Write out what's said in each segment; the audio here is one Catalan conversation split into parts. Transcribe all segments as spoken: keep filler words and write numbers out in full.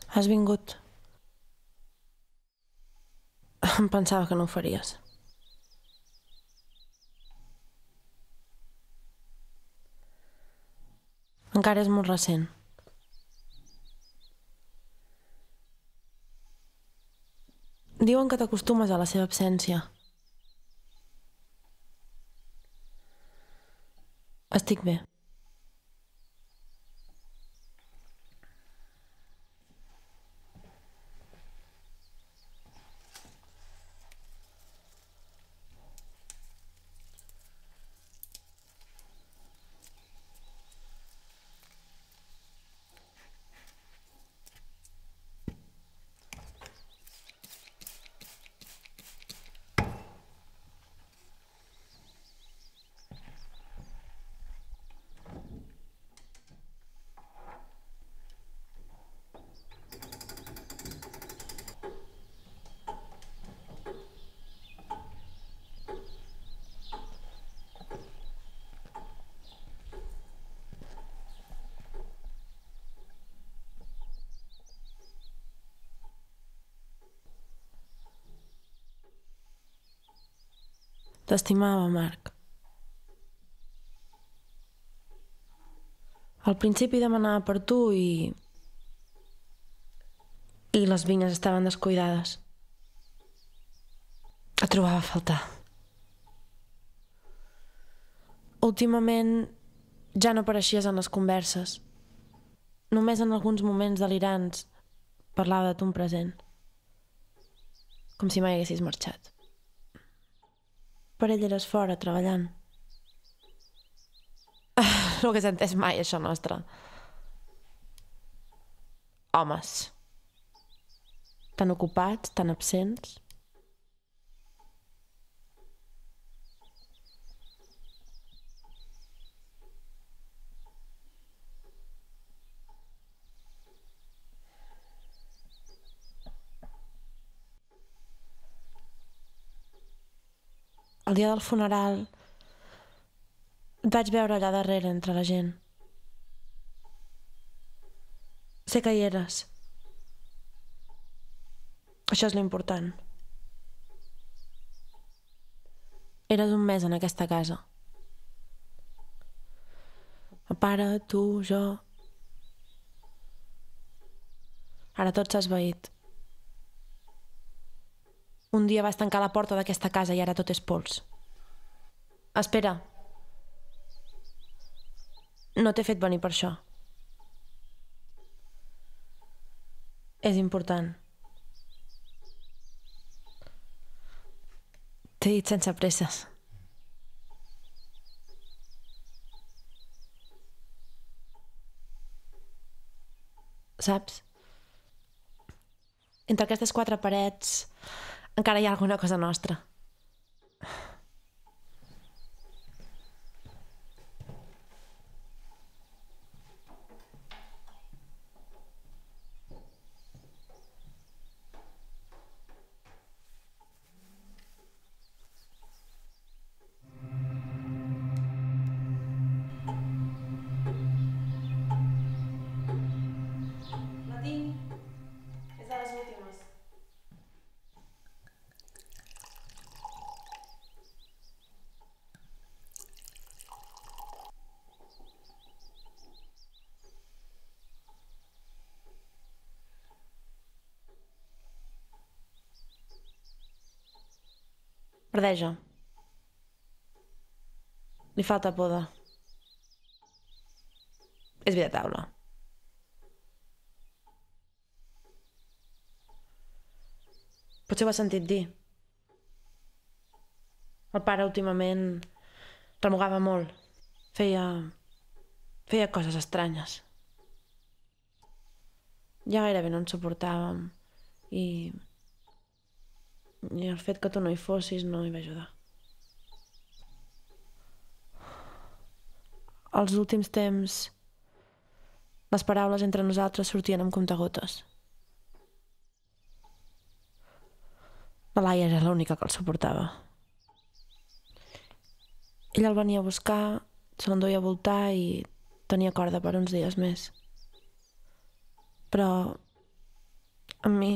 Has vingut. Em pensava que no ho faries. Encara és molt recent. Diuen que t'acostumes a la seva absència. Estic bé. T'estimava, Marc. Al principi demanava per tu i... i les vinyes estaven descuidades. Et trobava a faltar. Últimament ja no apareixies en les converses. Només en alguns moments delirants parlava de tu en present. Com si mai haguessis marxat. Per ell eres fora, treballant. No hagués entès mai, això nostre. Homes. Tan ocupats, tan absents. El dia del funeral et vaig veure allà darrere entre la gent. Sé que hi eres. Això és l'important. Eres un mes en aquesta casa. El pare, tu, jo... Ara tot s'ha esvaït. Un dia vas tancar la porta d'aquesta casa i ara tot és pols. Espera. No t'he fet venir per això. És important. T'he dit sense presses. Saps? Entre aquestes quatre parets encara hi ha alguna cosa nostra. La tinc. És de les últimes. Verdeja. Li falta poda. És vi de taula. Potser ho has sentit dir. El pare últimament remugava molt. Feia... feia coses estranyes. Ja gairebé no ens suportàvem i... i el fet que tu no hi fossis no hi va ajudar. Els últims temps les paraules entre nosaltres sortien amb comptagotes. La Laia era l'única que el suportava. Ell el venia a buscar, se l'enduia a voltar i tenia corda per uns dies més. Però Amb mi...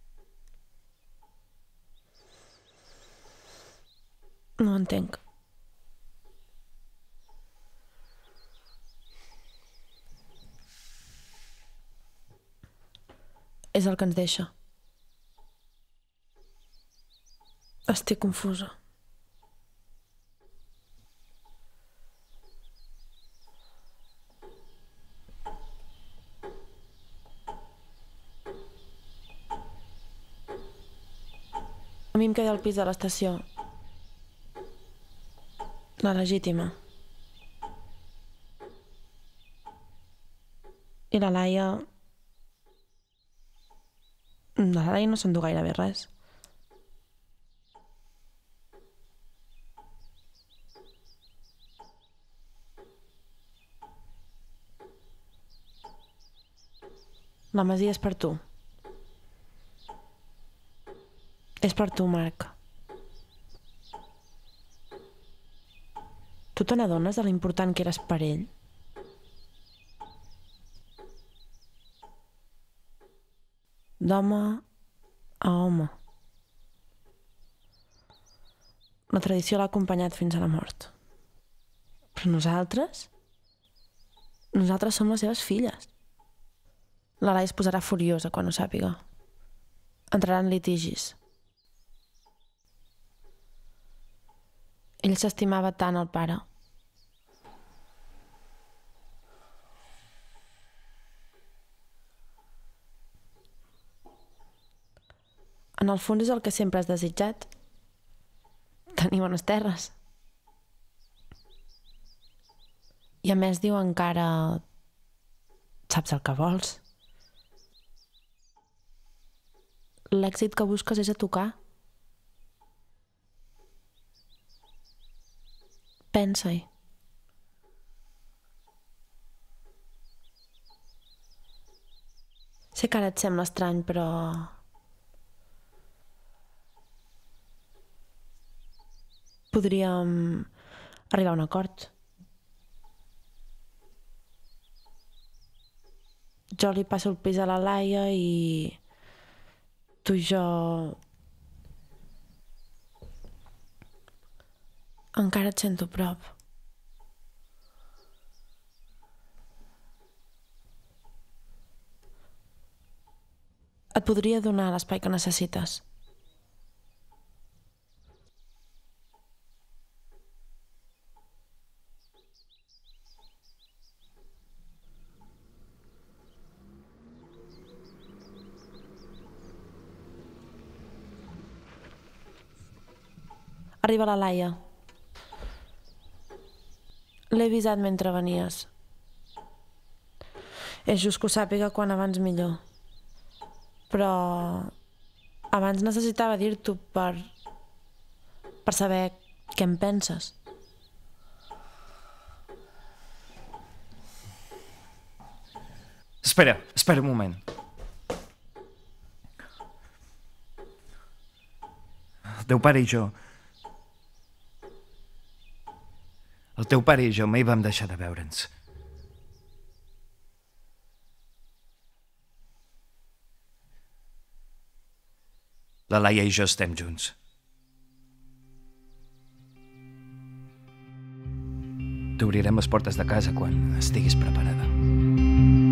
No ho entenc. És el que ens deixa. Estic confusa. A mi em queda el pis de l'estació. La legítima. I la Laia... La Laia no s'endú gairebé res. La masia és per tu. És per tu, Marc. Tu te n'adones de l'important que eres per ell? D'home a home. La tradició l'ha acompanyat fins a la mort. Però nosaltres? Nosaltres som les seves filles. La Laia es posarà furiosa quan ho sàpiga. Entrarà en litigis. Ell s'estimava tant el pare. En el fons és el que sempre has desitjat. Tenir bones terres. I a més diu encara... Saps el que vols. L'èxit que busques és a tocar. Pensa-hi. Sé que ara et sembla estrany, però... podríem arribar a un acord. Jo li passo el pis a la Laia i... tu i jo... encara et sento a prop. Et podria donar l'espai que necessites. Arriba la Laia. L'he avisat mentre venies. És just que ho sàpiga quan abans millor. Però... abans necessitava dir-t'ho per... per saber què em penses. Espera, espera un moment. El teu pare i jo... El teu pare i jo mai vam deixar de veure'ns. La Laia i jo estem junts. T'obrirem les portes de casa quan estiguis preparada.